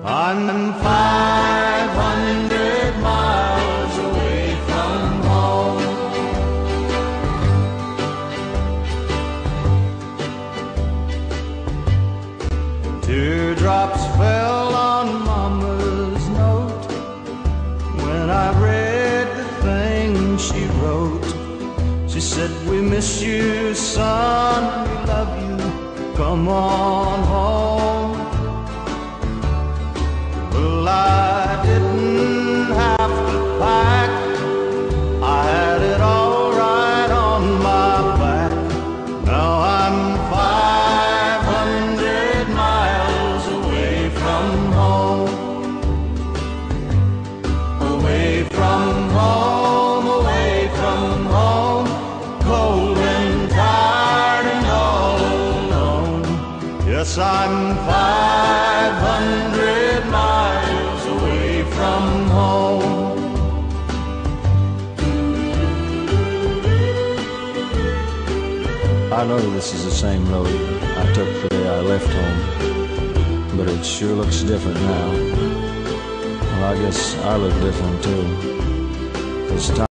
I'm 500 miles away from home. Teardrops fell on Mama's note when I read the thing she wrote. She said, "We miss you, son, we love you, come on home." Well, I didn't have to pack, I had it all right on my back. Now I'm 500 miles away from home. Away from home, away from home, cold and tired and all alone. Yes, I'm 500 miles away from home. I know this is the same road I took the day I left home, but it sure looks different now. Well, I guess I look different too. This time